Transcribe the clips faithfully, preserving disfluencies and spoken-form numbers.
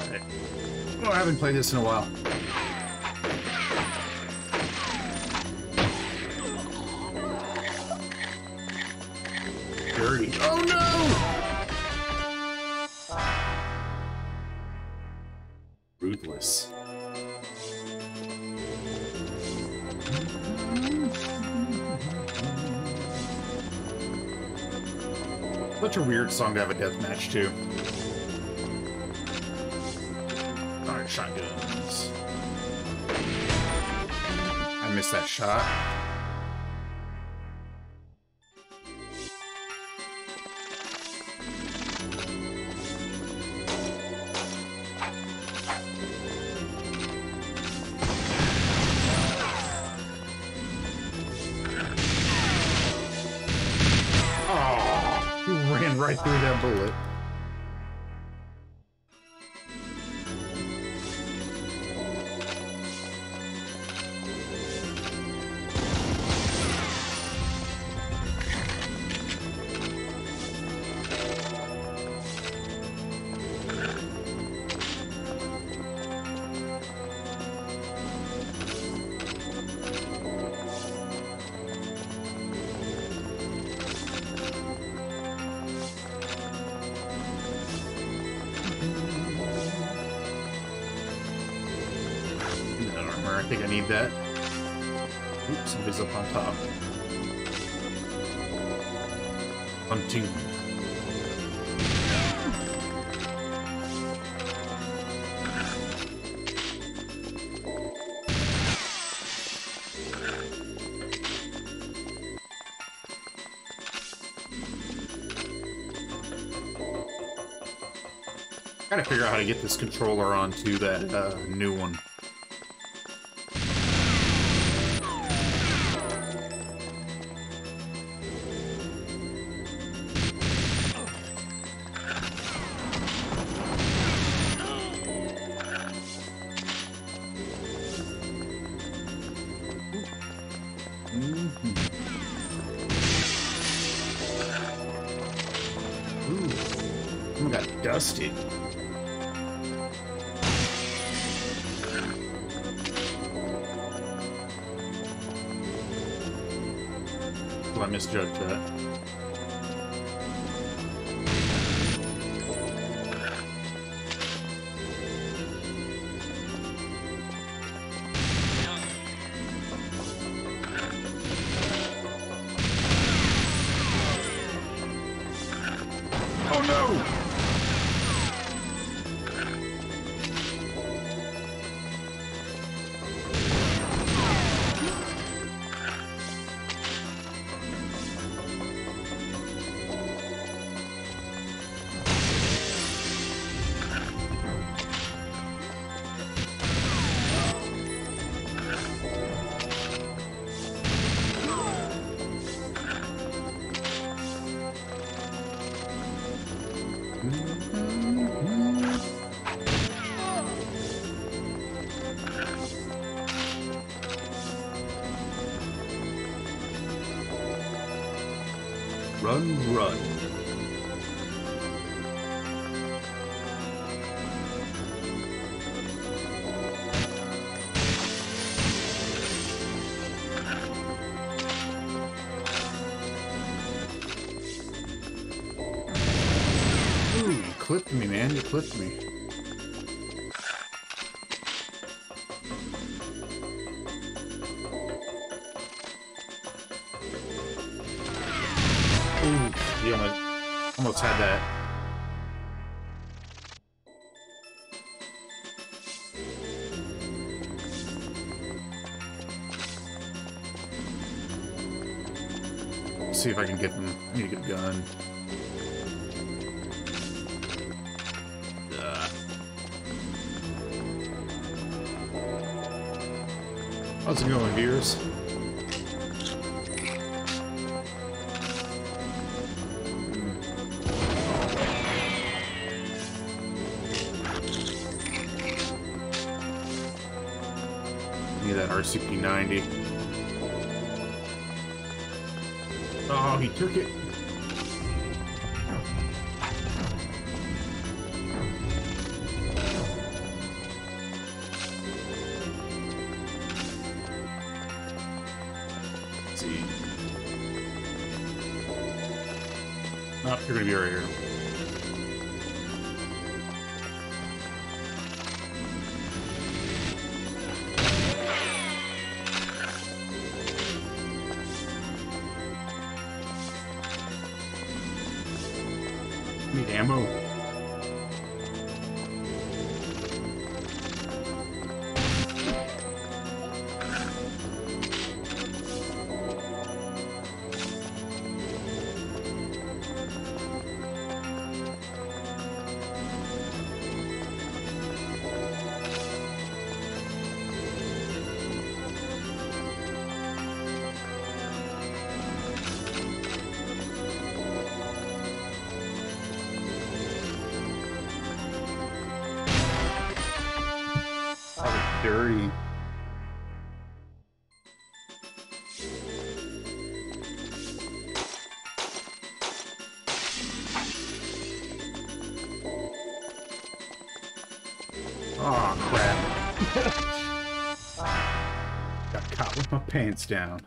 Alright. Oh, I haven't played this in a while. Dirty. Oh no! Ruthless. Such a weird song to have a death match to. Alright, shotguns. I missed that shot. Right through that bullet. I think I need that. Oops, somebody's up on top. Hunting. Gotta figure out how to get this controller onto that uh, new one. Ooh, I got dusty. Oh, I misjudged that. Oh no! Run, run. Ooh, you clipped me, man. You clipped me. Ooh, you almost, almost had that. Let's see if I can get them. I need to get a gun. Ugh. How's it going, viewers? Need that R C P ninety. Oh, he took it. see. Oh, you're gonna be right here. Need ammo. Dirty. Oh crap. Got caught with my pants down.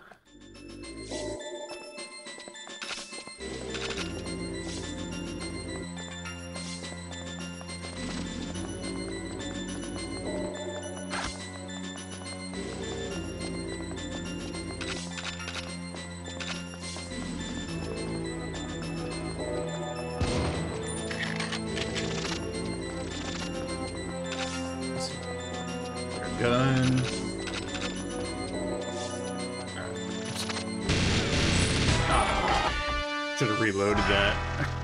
Gun. Ah, should have reloaded that.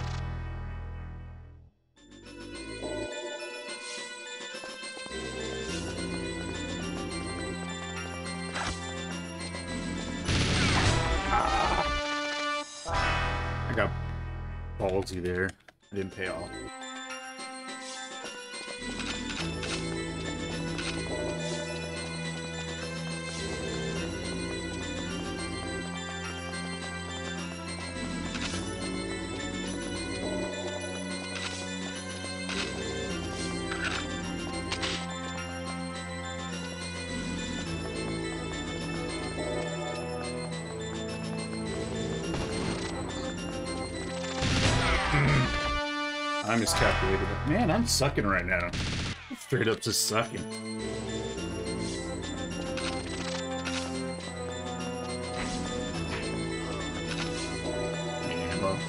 I got ballsy there. I didn't pay off. I miscalculated it. Man, I'm sucking right now. Straight up just sucking. Ammo.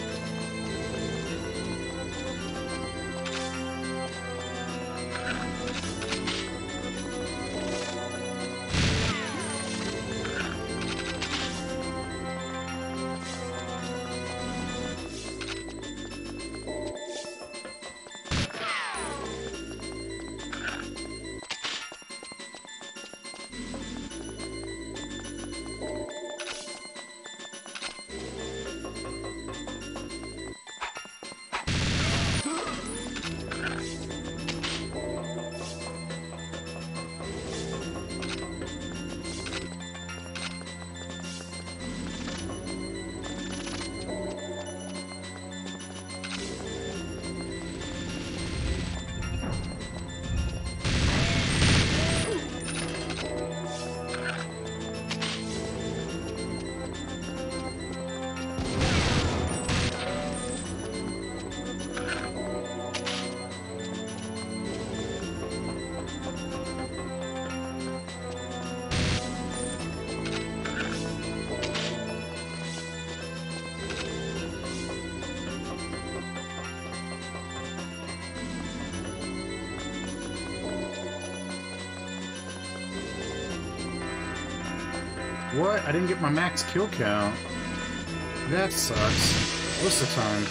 What? I didn't get my max kill count. That sucks. Most of the time.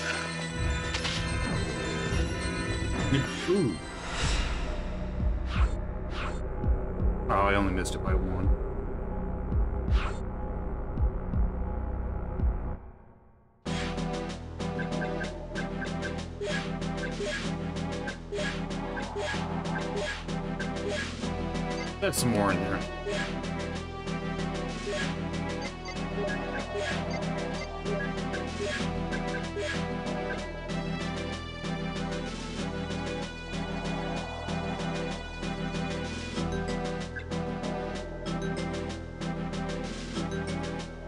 Ooh. Oh, I only missed it by one. There's some more in there.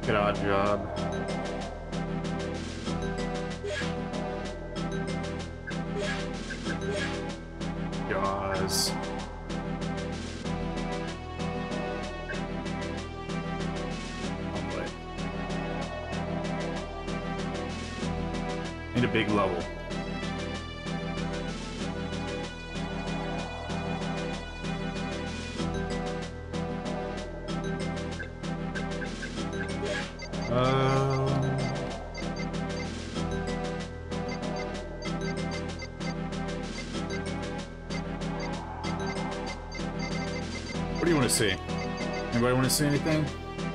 Good odd job. Jaws. Need a big level. Uh... What do you want to see? Anybody want to see anything?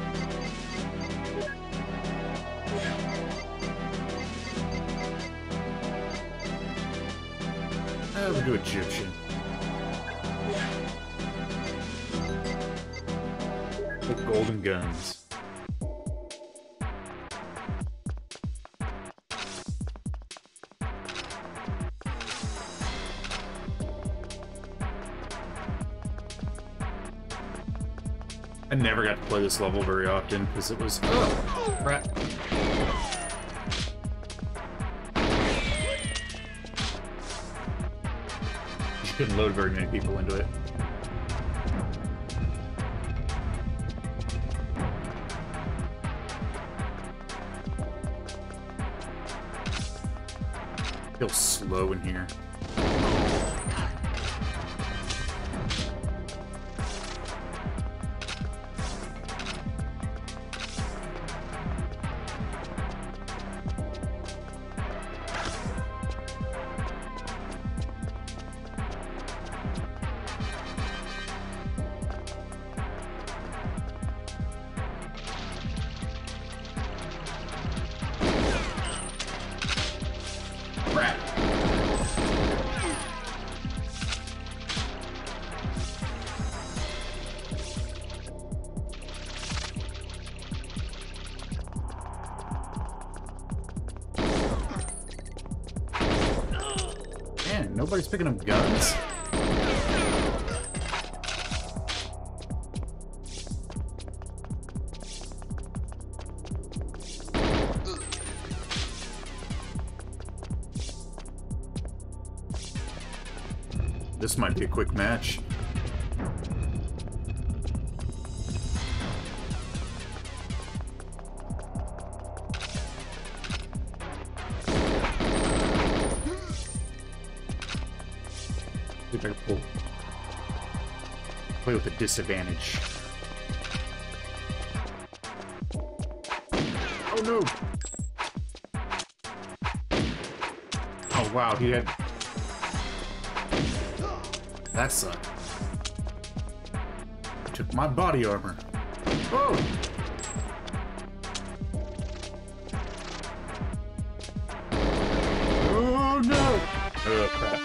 Uh, we'll do Egyptian. With golden guns. I never got to play this level very often because it was oh, crap. You couldn't load very many people into it. Feels slow in here. Man, nobody's picking up guns. This might be a quick match. See if I can pull. Play with a disadvantage. Oh no! Oh wow, he had. That sucked. Took my body armor. Oh! Oh no! Oh crap.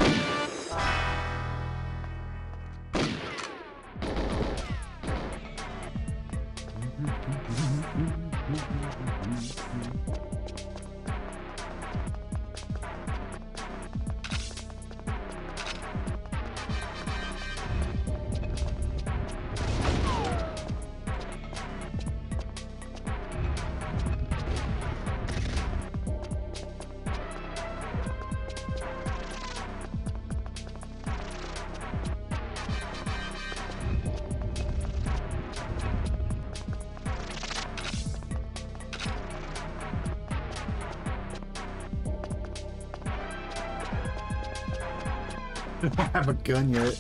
I don't have a gun yet.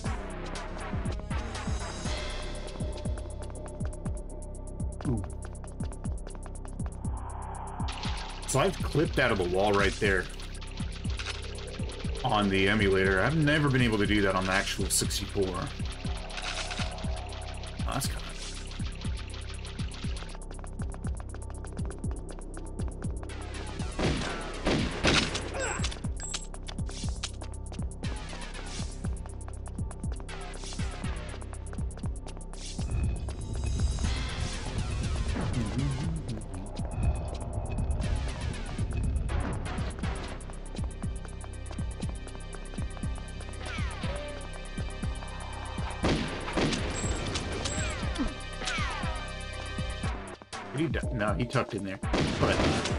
Ooh. So I've clipped out of a wall right there on the emulator. I've never been able to do that on the actual sixty-four. Oh, that's kind of... he no, he tucked in there. But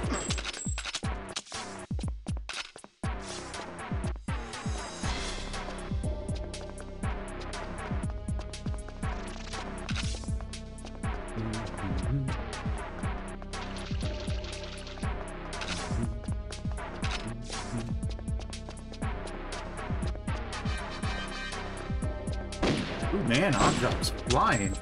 ooh, man, Oddjob's flying.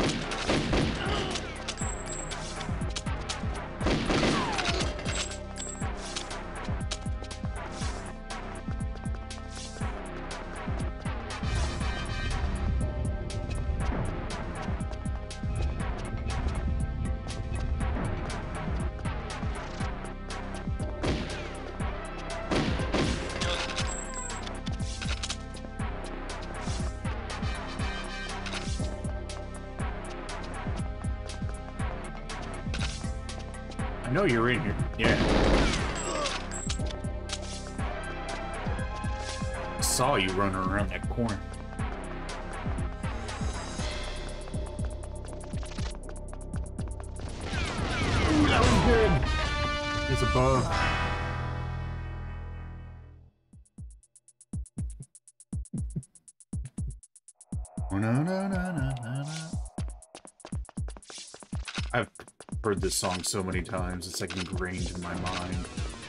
I know you're in here. Yeah. I saw you running around that corner. Ooh, that was good. There's a bug. Oh, no, no, no, no, no, no. I've heard this song so many times, it's like ingrained in my mind.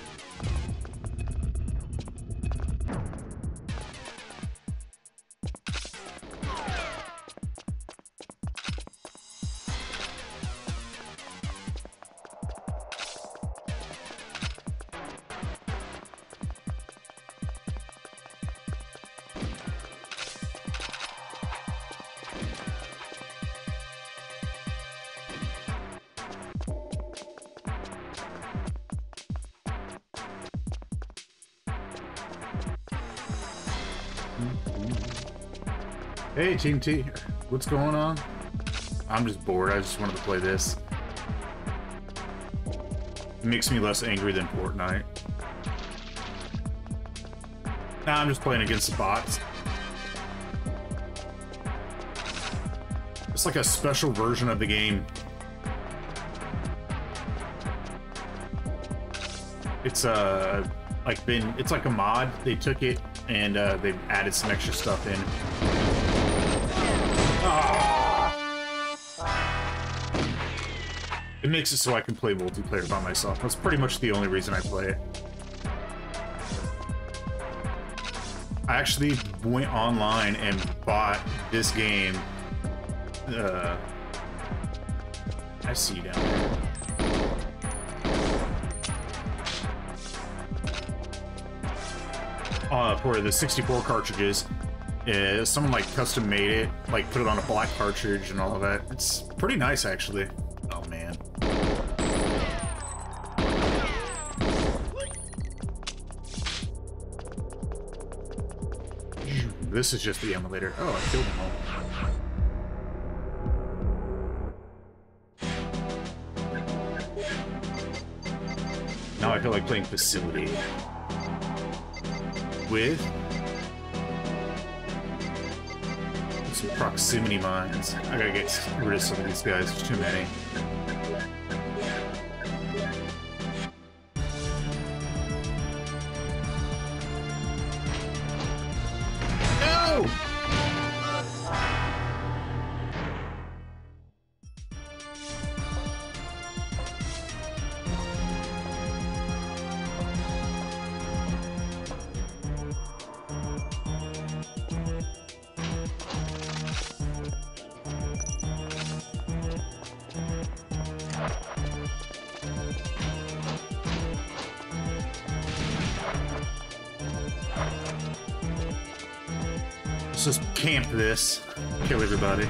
Hey, Team T, what's going on? I'm just bored. I just wanted to play this. It makes me less angry than Fortnite. Nah, I'm just playing against the bots. It's like a special version of the game. It's uh like been it's like a mod. They took it and uh, they've added some extra stuff in. It makes it so I can play multiplayer by myself. That's pretty much the only reason I play it. I actually went online and bought this game. Uh, I see you down there. Uh, for the sixty-four cartridges. Yeah, someone like custom made it, like put it on a black cartridge and all of that. It's pretty nice, actually. Oh man. This is just the emulator. Oh, I killed them all. Now I feel like playing Facility. With some proximity mines. I gotta get rid of some of these guys. There's too many. No! Let's just camp this. Kill everybody.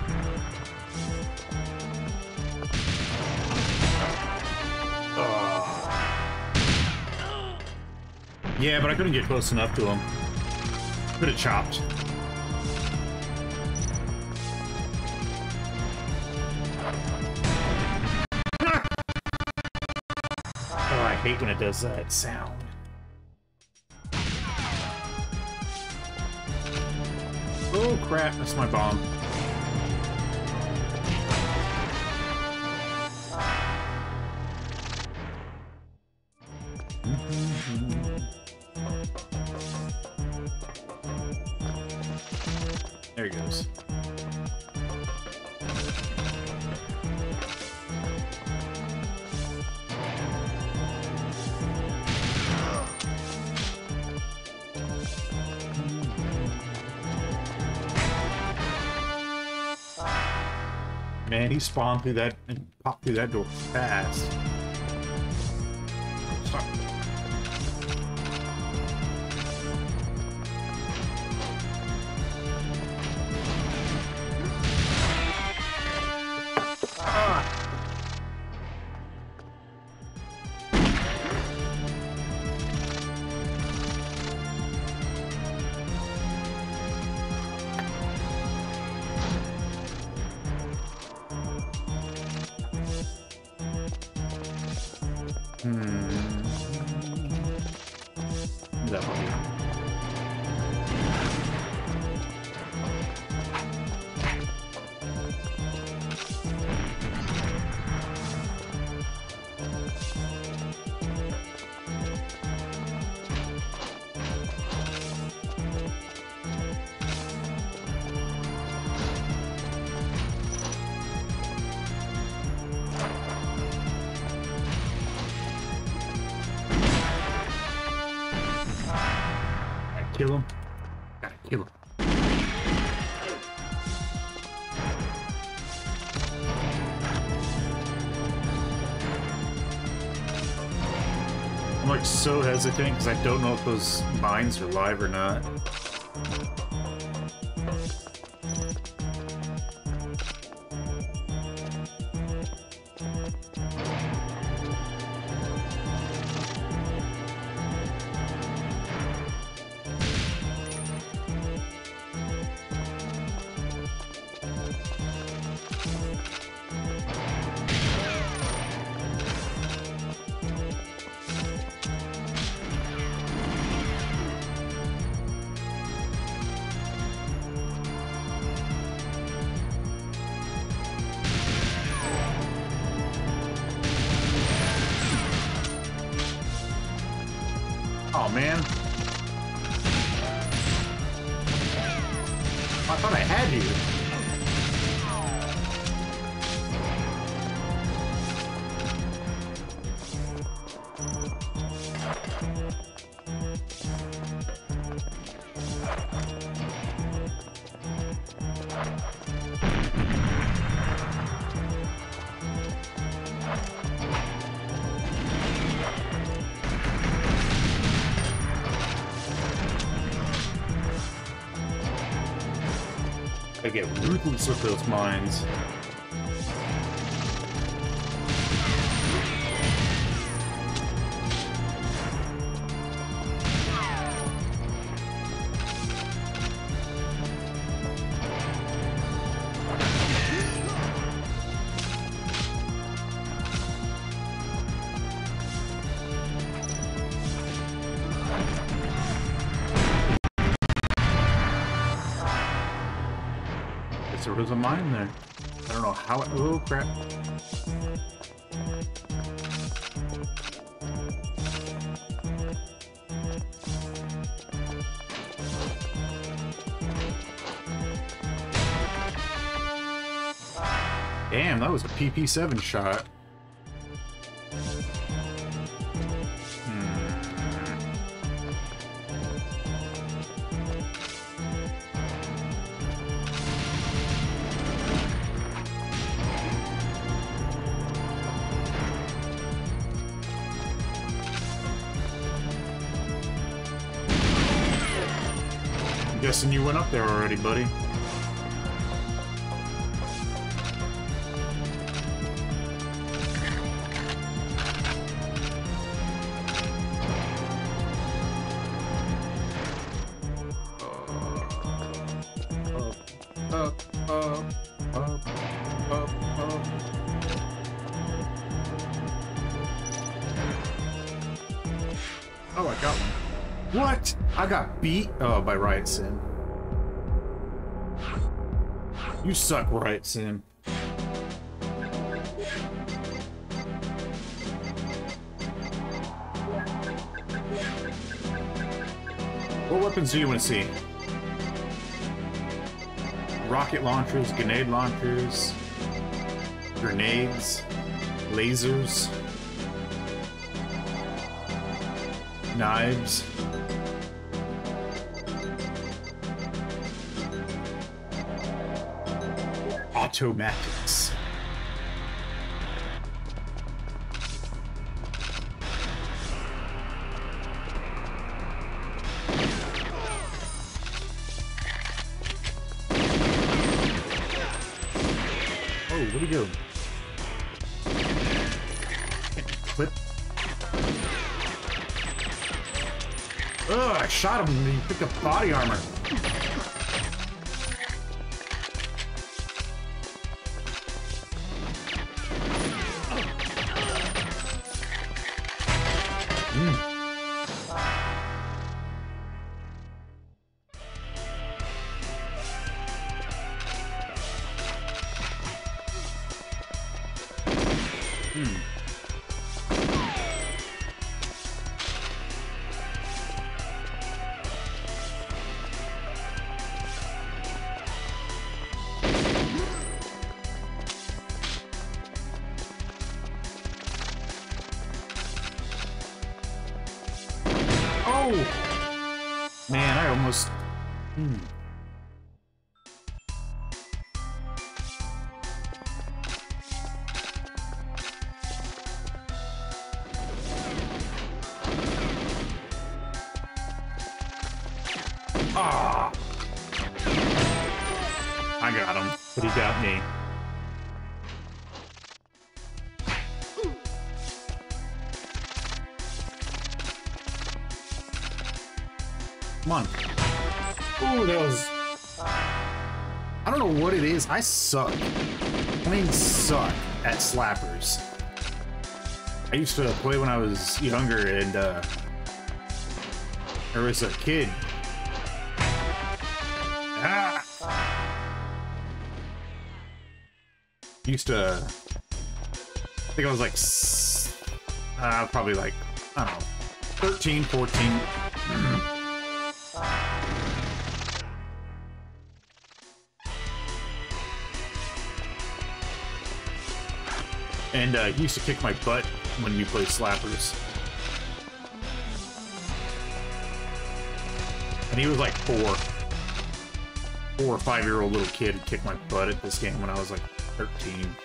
Oh. Yeah, but I couldn't get close enough to him. Could have chopped. Oh, I hate when it does that sound. Oh crap, that's my bomb. There he goes. Man, he spawned through that and popped through that door fast. Stop. Ah. Hmm. That one. Kill him. Gotta kill him. I'm like so hesitant because I don't know if those mines are live or not. Oh man. I thought I had you. I get ruthless with those mines. There was a mine there. I don't know how it... Oh, crap. Damn, that was a P P seven shot. Guessing you went up there already, buddy. Up, up, up, up, up, up. Oh, I got one. What? I got beat? Oh, by Riot Sim. You suck, Riot Sim. What weapons do you want to see? Rocket launchers, grenade launchers, grenades, lasers, knives. Automatics. Oh, where'd he go? Clip. Ugh, I shot him and he picked up body armor. Man, I almost... Hmm. Ah! I got him, but he got me. Come on. Ooh, that was... I don't know what it is. I suck. I mean, suck at slappers. I used to play when I was younger, and, uh... there was a kid. Ah! Used to... I think I was like... Uh, probably like... I don't know. thirteen, fourteen. And uh, he used to kick my butt when you play slappers. And he was like four. Four or five year old little kid who kicked my butt at this game when I was like thirteen.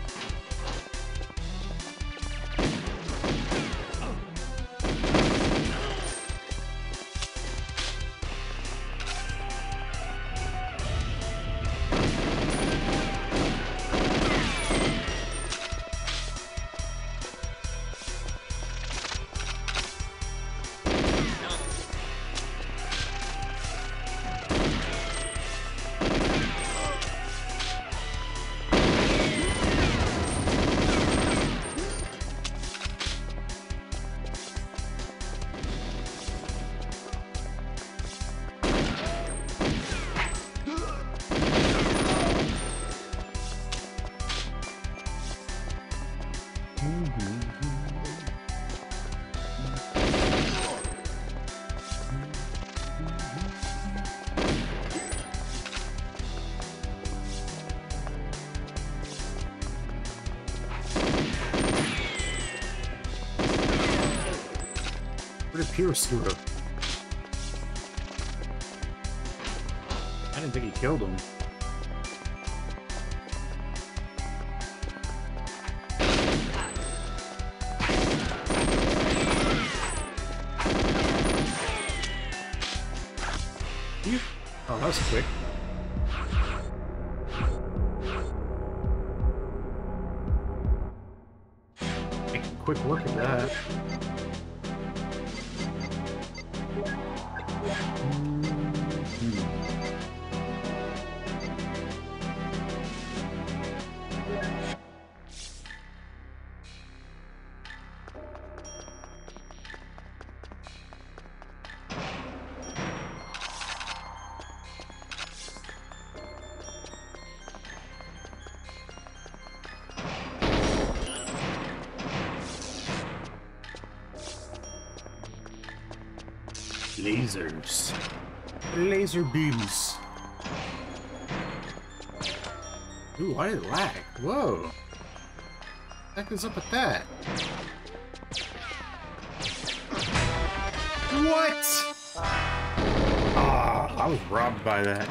Where did Pierce go? I didn't think he killed him. You... Oh, that was quick. Making quick work of that. Lasers. Laser beams. Ooh, why did it lag? Whoa. What the heck is up with that? What? Ah, I was robbed by that.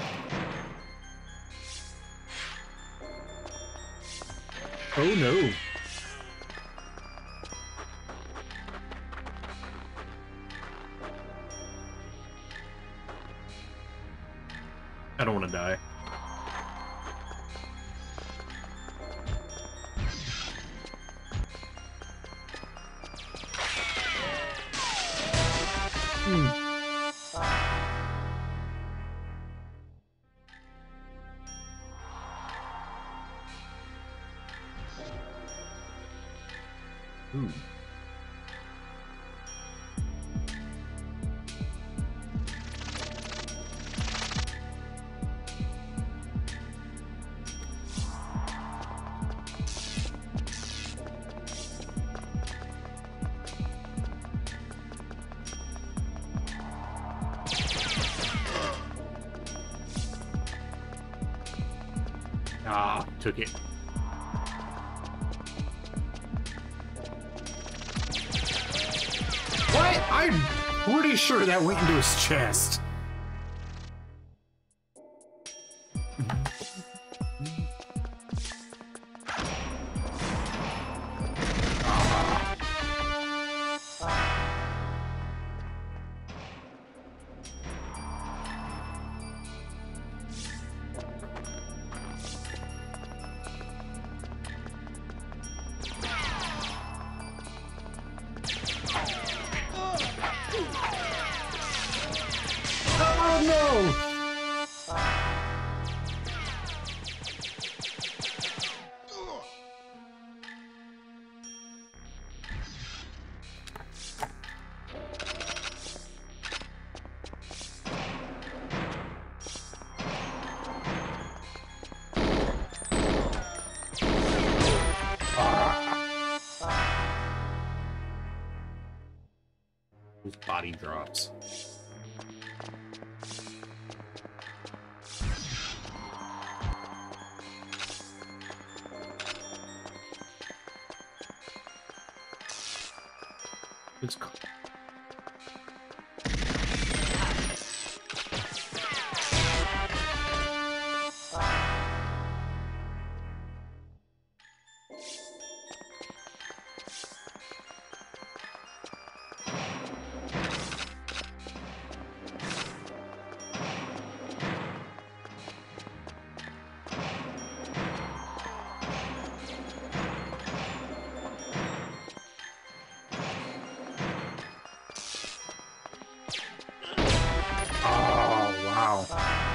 Oh no. I don't want to die. Hmm. Hmm. Ah, took it. What? I'm pretty sure that went into his chest. Oh no! His body drops. It's cool. Oh, wow.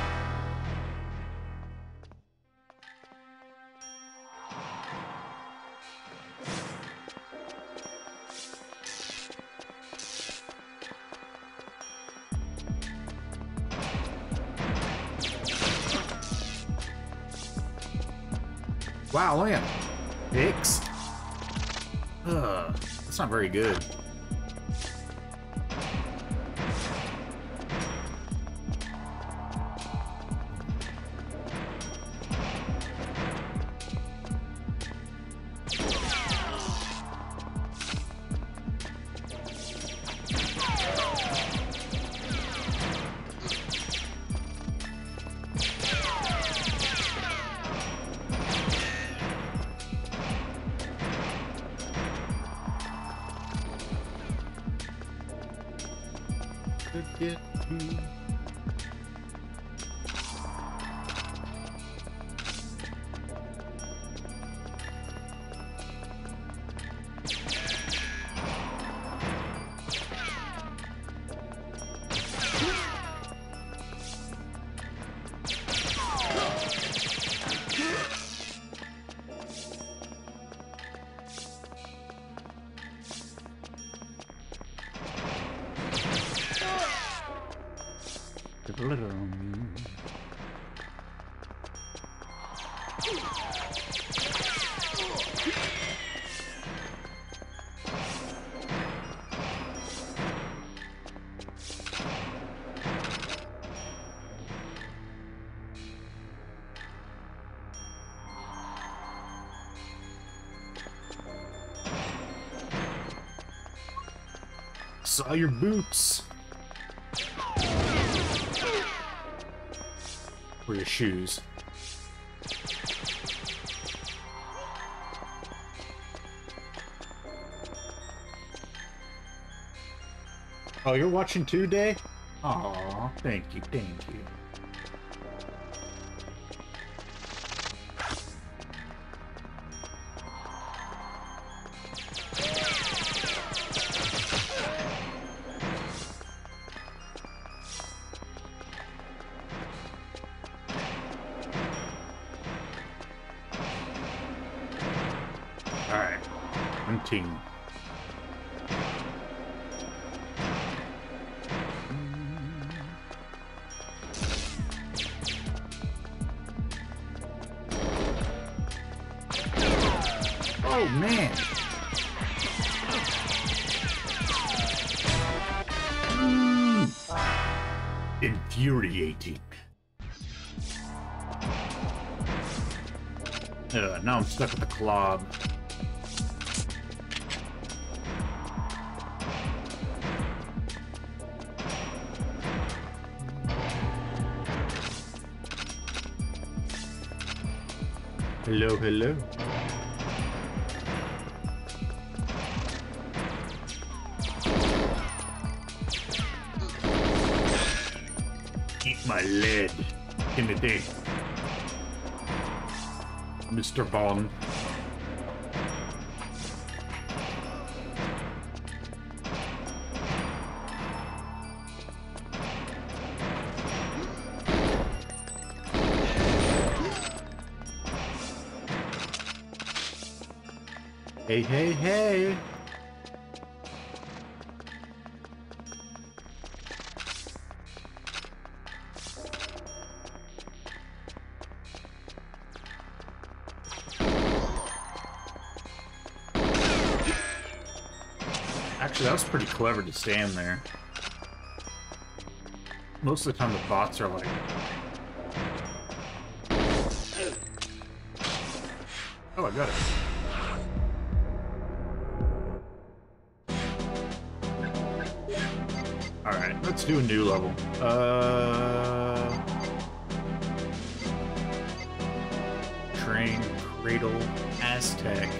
Wow, look at Hicks. Ugh, that's not very good. Could get me. saw your boots. Or your shoes. Oh, you're watching too, Day? Aw, thank you, thank you. Alright, one team. Oh, man. Mm. Infuriating. Uh, now I'm stuck with the clob. Hello, hello. Eat my lead in the day, Mister Bond. Hey, hey, hey! Actually, that was pretty clever to stand there. Most of the time the bots are like... Oh, I got it. Alright, let's do a new level. Uh... Train, Cradle, Aztec.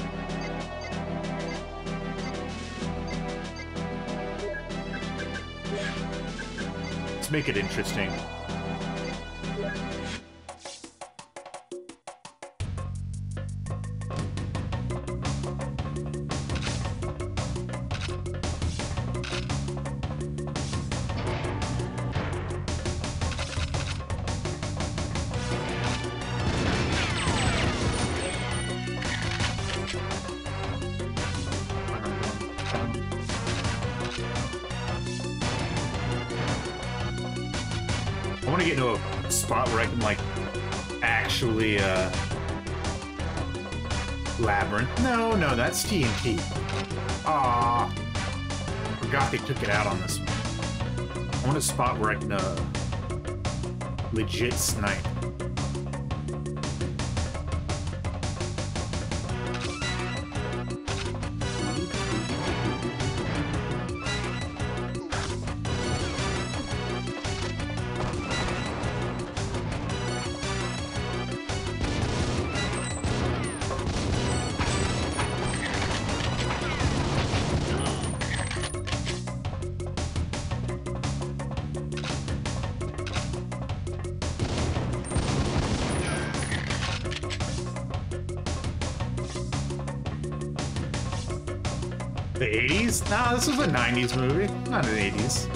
Let's make it interesting. I want to get into a spot where I can, like, actually, uh... Labyrinth. No, no, that's T N T. Aww. Forgot they took it out on this one. I want a spot where I can, uh... legit snipe. The eighties? Nah, this was a nineties movie, not an eighties.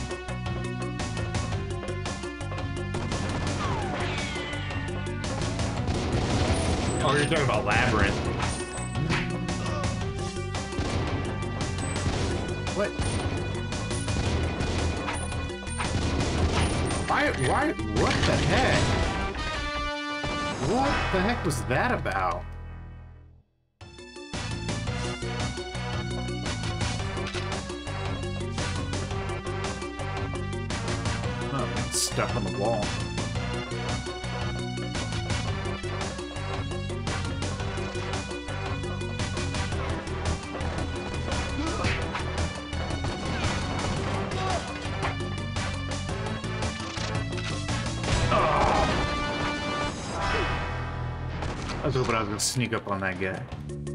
Oh, you're talking about Labyrinth. What? Why, why, what the heck? What the heck was that about? Stuck on the wall. was hoping I was gonna sneak up on that guy.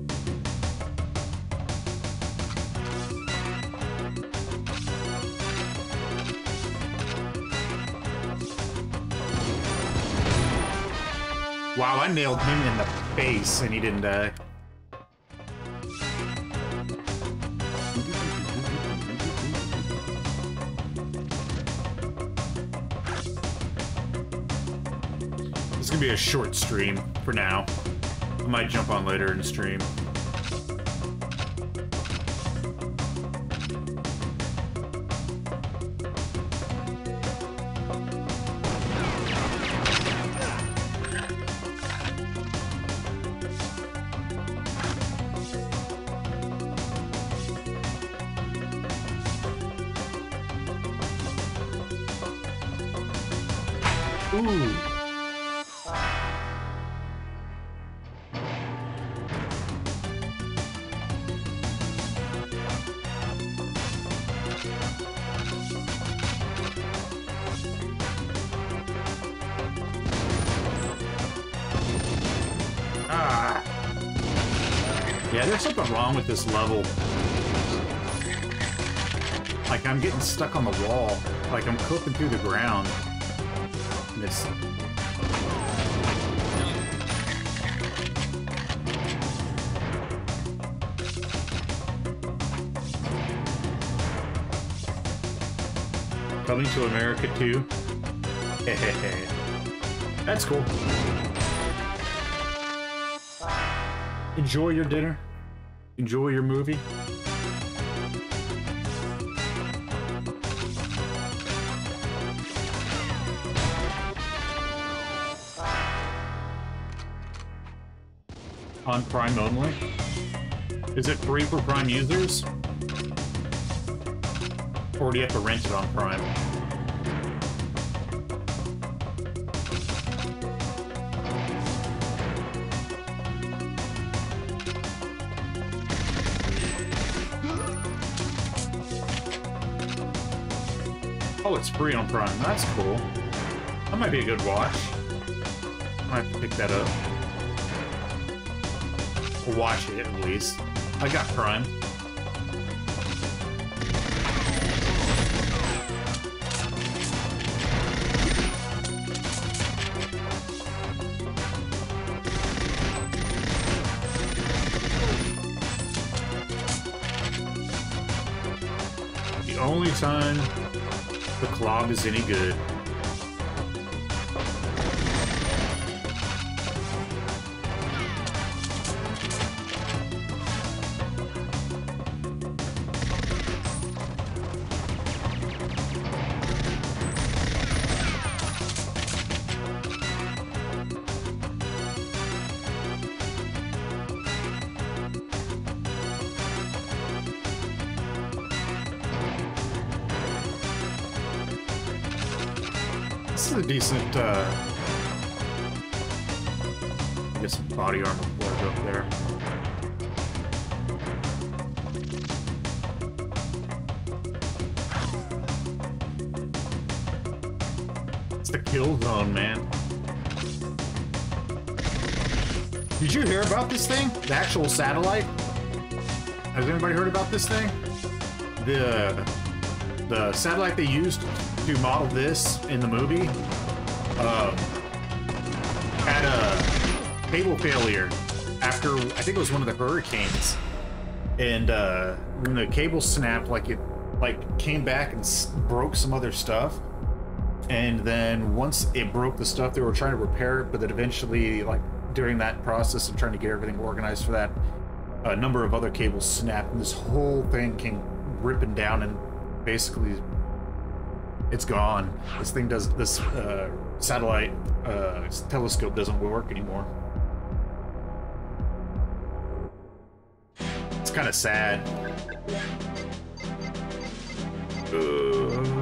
Wow, I nailed him in the face and he didn't die. It's gonna be a short stream for now. I might jump on later and stream. Ooh. Ah. Yeah, there's something wrong with this level. Like, I'm getting stuck on the wall. Like, I'm clipping through the ground. And it's... Coming to America too. That's cool. Enjoy your dinner. Enjoy your movie. On Prime only? Is it free for Prime users? Or do you have to rent it on Prime? Oh, it's free on Prime. That's cool. That might be a good watch. Might have to pick that up. Or watch it, at least. I got Prime. The only time the clog is any good. This is a decent, uh... I guess body armor plug up there. It's the kill zone, man. Did you hear about this thing? The actual satellite? Has anybody heard about this thing? The... The satellite they used to model this in the movie uh, had a cable failure after, I think it was one of the hurricanes, and uh, when the cable snapped, like it like came back and s broke some other stuff, and then once it broke the stuff, they were trying to repair it, but then eventually, like during that process of trying to get everything organized for that, a number of other cables snapped, and this whole thing came ripping down, and basically it's gone. This thing does, this uh, satellite uh, telescope doesn't work anymore. It's kind of sad. Uh...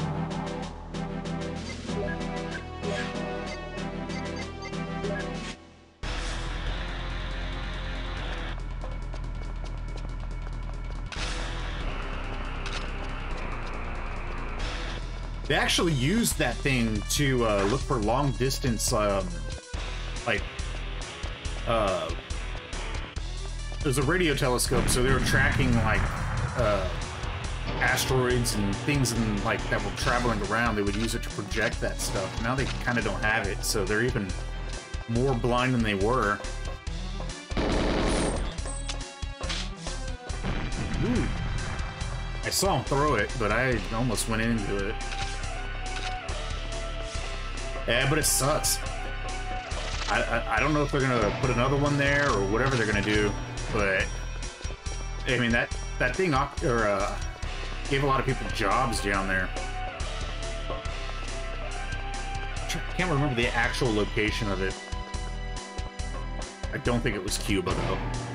They actually used that thing to uh, look for long distance, um, like, uh, there's a radio telescope, so they were tracking like uh, asteroids and things and like that were traveling around. They would use it to project that stuff. Now they kind of don't have it, so they're even more blind than they were. Ooh. I saw him throw it, but I almost went into it. Yeah, but it sucks. I, I, I don't know if they're gonna put another one there or whatever they're gonna do, but I mean that that thing or uh, gave a lot of people jobs down there. I can't remember the actual location of it. I don't think it was Cuba though.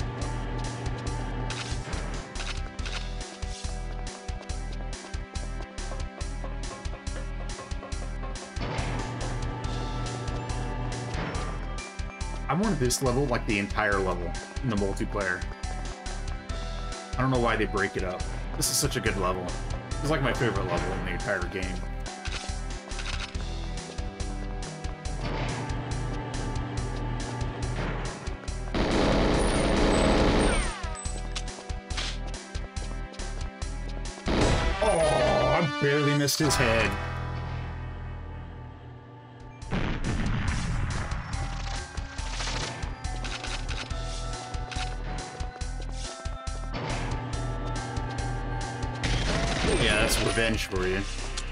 I wanted this level like the entire level in the multiplayer. I don't know why they break it up. This is such a good level. It's like my favorite level in the entire game. Oh, I barely missed his head. Yeah, that's revenge for you.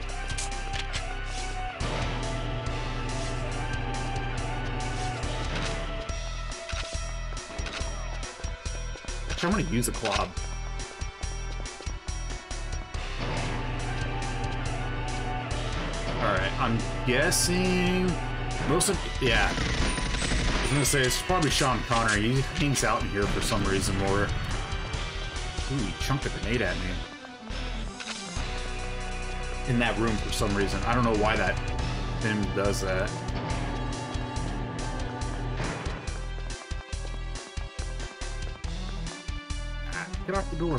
Actually, I'm gonna use a club. Alright, I'm guessing most of yeah. I was gonna say it's probably Sean Connor. He hangs out in here for some reason more. Ooh, he chunked a grenade at me. In that room for some reason. I don't know why that thing does that. Ah, get off the door.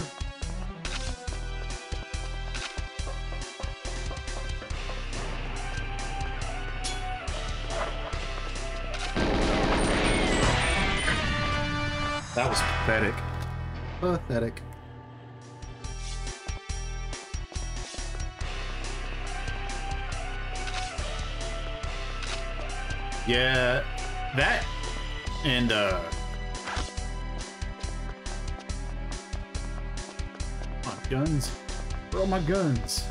That was pathetic. Pathetic. Yeah, that and uh my guns. Where are my guns?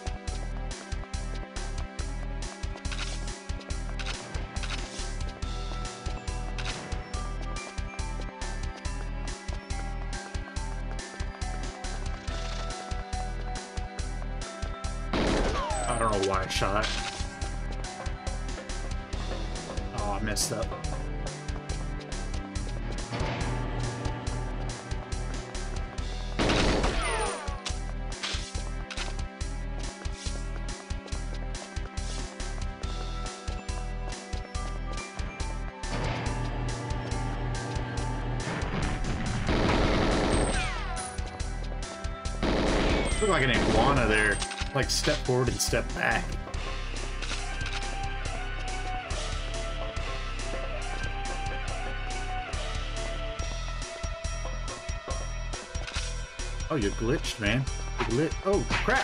I don't know why I shot. I messed up. Look like an iguana there. Like step forward and step back. Oh, you're glitched, man. You're glit oh, crap!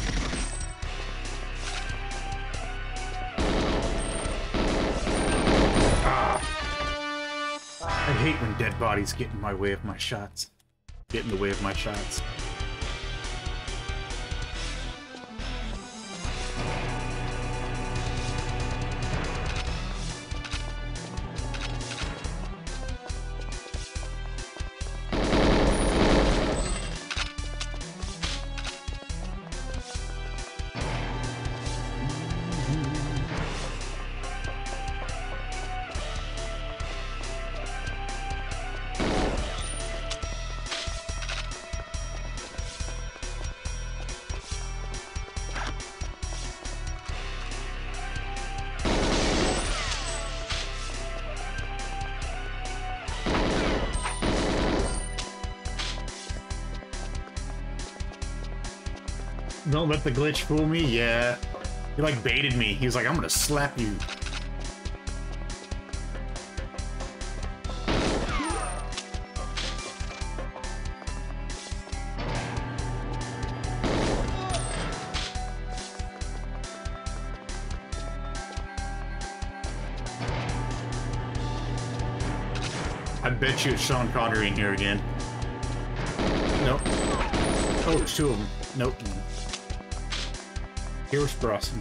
Ah. I hate when dead bodies get in my way of my shots. Get in the way of my shots. Don't let the glitch fool me. Yeah. He like baited me. He was like, I'm gonna slap you. I bet you it's Sean Connery in here again. Nope. Oh, it's two of them. Nope. Here's Brosnan.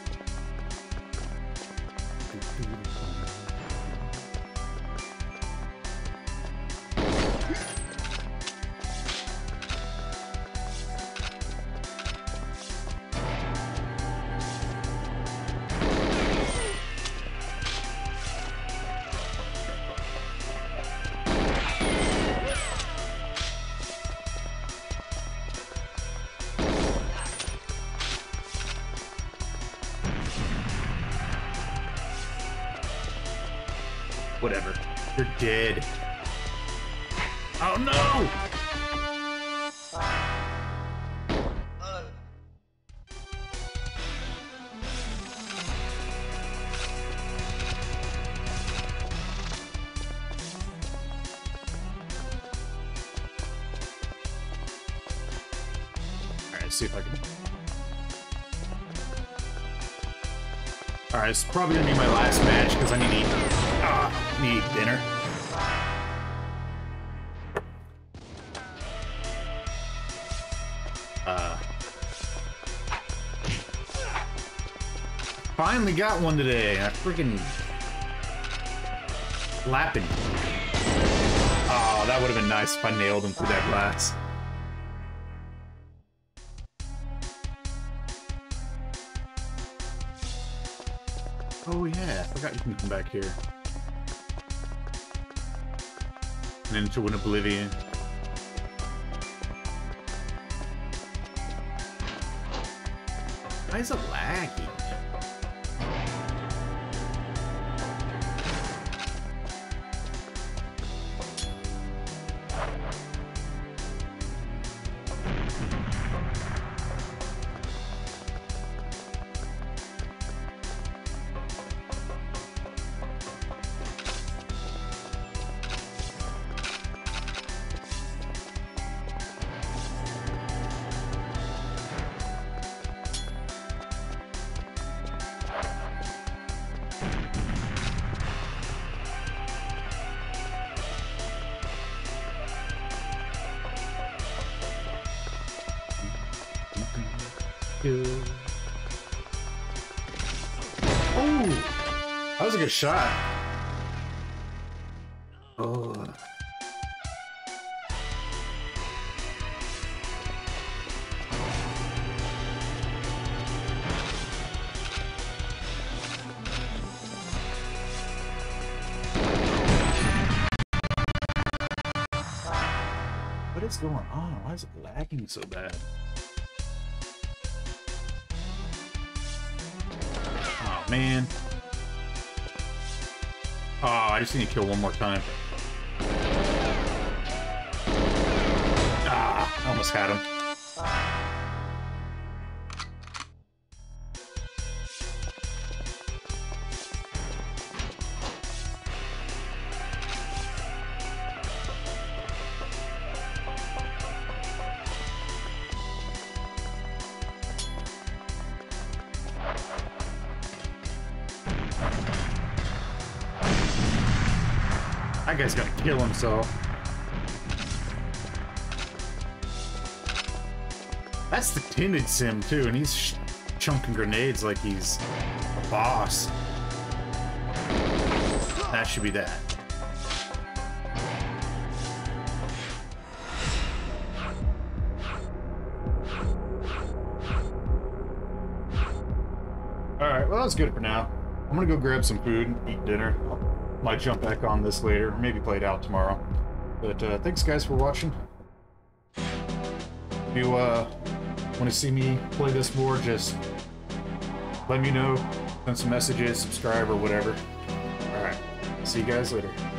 Whatever. You're dead. Oh no! Alright, let's see if I can. Alright, it's probably gonna be my last match because I need to eat. Ah, need dinner. Uh, finally got one today. I freaking lapping. Oh, that would have been nice if I nailed him through that glass. Oh yeah, I forgot you can come back here. And into an oblivion. Why is it laggy? Oh, that was a good shot. Oh. What is going on? Why is it lagging so bad? Man. Oh, I just need to kill one more time. Ah, almost had him. That guy's gonna kill himself. That's the timid sim too, and he's sh chunking grenades like he's a boss. That should be that. Alright, well that's good for now. I'm gonna go grab some food and eat dinner. Might jump back on this later, or maybe play it out tomorrow. But uh, thanks guys for watching. If you uh, want to see me play this more, just let me know, send some messages, subscribe or whatever. Alright, see you guys later.